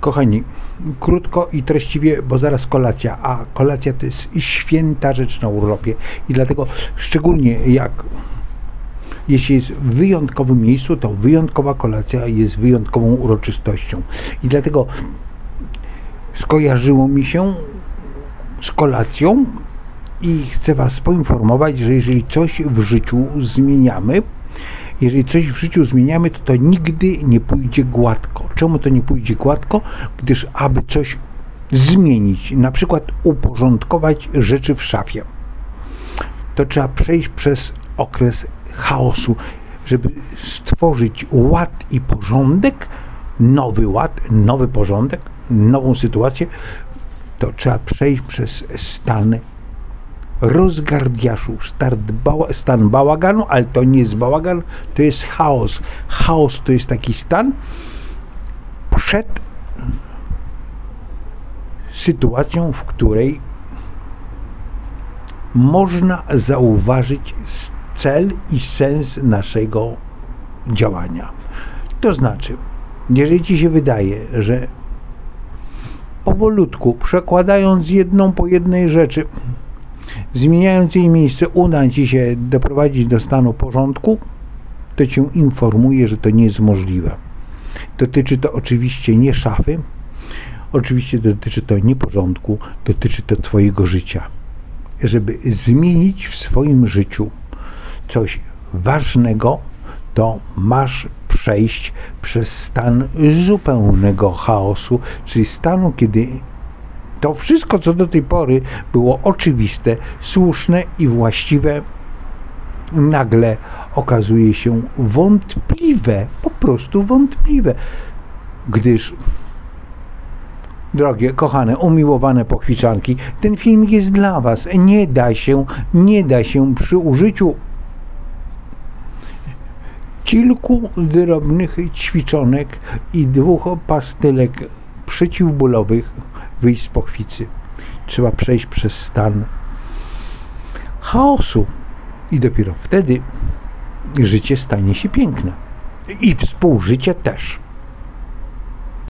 Kochani, krótko i treściwie, bo zaraz kolacja, a kolacja to jest święta rzecz na urlopie i dlatego szczególnie jeśli jest w wyjątkowym miejscu, to wyjątkowa kolacja jest wyjątkową uroczystością i dlatego skojarzyło mi się z kolacją i chcę Was poinformować, że jeżeli coś w życiu zmieniamy, to nigdy nie pójdzie gładko. Czemu to nie pójdzie gładko? Gdyż aby coś zmienić, na przykład uporządkować rzeczy w szafie, to trzeba przejść przez okres chaosu. Żeby stworzyć ład i porządek, nowy ład, nowy porządek, nową sytuację, to trzeba przejść przez stan rozgardiaszu, stan bałaganu, ale to nie jest bałagan, to jest chaos. Chaos to jest taki stan przed sytuacją, w której można zauważyć cel i sens naszego działania. To znaczy, jeżeli Ci się wydaje, że powolutku, przekładając jedną po jednej rzeczy, zmieniając jej miejsce, uda Ci się doprowadzić do stanu porządku, to Cię informuję, że to nie jest możliwe. Dotyczy to oczywiście nie szafy, oczywiście dotyczy to nie porządku, dotyczy to Twojego życia. Żeby zmienić w swoim życiu coś ważnego, to masz przejść przez stan zupełnego chaosu, czyli stanu, kiedy to wszystko, co do tej pory było oczywiste, słuszne i właściwe, nagle okazuje się wątpliwe, po prostu wątpliwe, gdyż, drogie, kochane, umiłowane pochwiczanki, ten filmik jest dla Was. Nie da się przy użyciu kilku drobnych ćwiczonek i 2 pastylek przeciwbólowych wyjść z pochwicy. Trzeba przejść przez stan chaosu i dopiero wtedy życie stanie się piękne i współżycie też.